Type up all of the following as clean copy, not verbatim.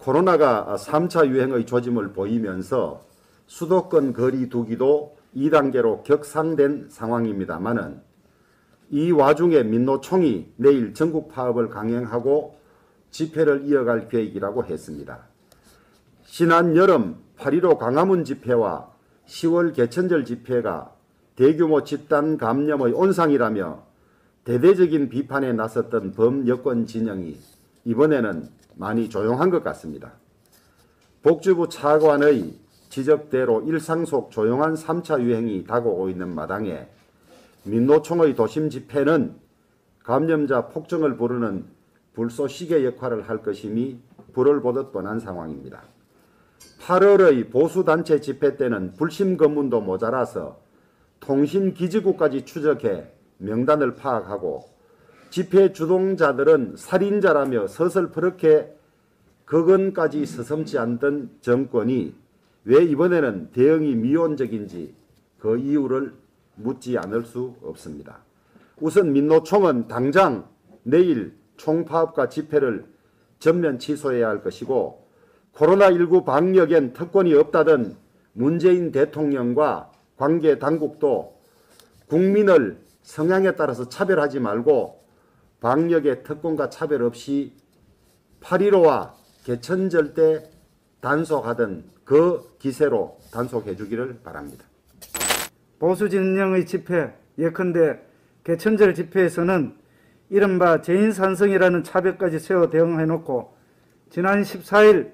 코로나가 3차 유행의 조짐을 보이면서 수도권 거리 두기도 2단계로 격상된 상황입니다만은 이 와중에 민노총이 내일 전국 파업을 강행하고 집회를 이어갈 계획이라고 했습니다. 지난 여름 8.15 광화문 집회와 10월 개천절 집회가 대규모 집단 감염의 온상이라며 대대적인 비판에 나섰던 범여권 진영이 이번에는 많이 조용한 것 같습니다. 복지부 차관의 지적대로 일상 속 조용한 3차 유행이 다가오고 있는 마당에 민노총의 도심 집회는 감염자 폭증을 부르는 불쏘시개 역할을 할 것임이 불을 보듯 뻔한 상황입니다. 8월의 보수단체 집회 때는 불심 검문도 모자라서 통신기지국까지 추적해 명단을 파악하고 집회 주동자들은 살인자라며 서슬퍼렇게 거건까지 서슴지 않던 정권이 왜 이번에는 대응이 미온적인지 그 이유를 묻지 않을 수 없습니다. 우선 민노총은 당장 내일 총파업과 집회를 전면 취소해야 할 것이고 코로나19 방역엔 특권이 없다던 문재인 대통령과 관계 당국도 국민을 성향에 따라서 차별하지 말고 방역의 특권과 차별 없이 8.15와 개천절 때 단속하던 그 기세로 단속해 주기를 바랍니다. 보수 진영의 집회, 예컨대 개천절 집회에서는 이른바 재인산성이라는 차별까지 세워 대응해놓고 지난 14일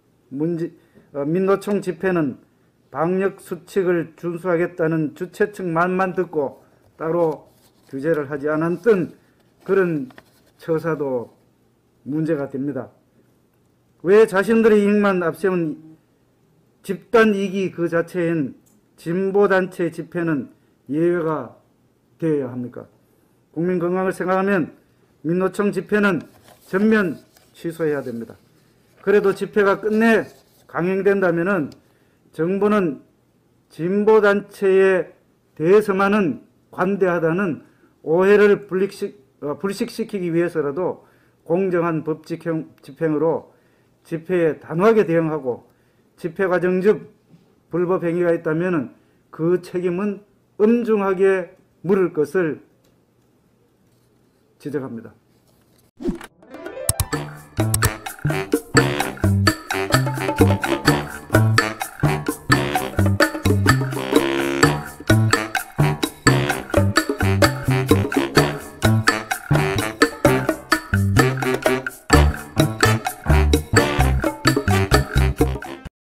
민노총 집회는 방역 수칙을 준수하겠다는 주최 측 말만 듣고 따로 규제를 하지 않았던 그런 처사도 문제가 됩니다. 왜 자신들의 이익만 앞세운 집단 이익이 그 자체인 진보단체 집회는 예외가 되어야 합니까? 국민 건강을 생각하면 민노총 집회는 전면 취소해야 됩니다. 그래도 집회가 끝내 강행된다면 정부는 진보단체에 대해서만은 관대하다는 오해를 불식시키기 위해서라도 공정한 법적 집행으로 집회에 단호하게 대응하고 집회 과정 중 불법 행위가 있다면 그 책임은 엄중하게 물을 것을 지적합니다.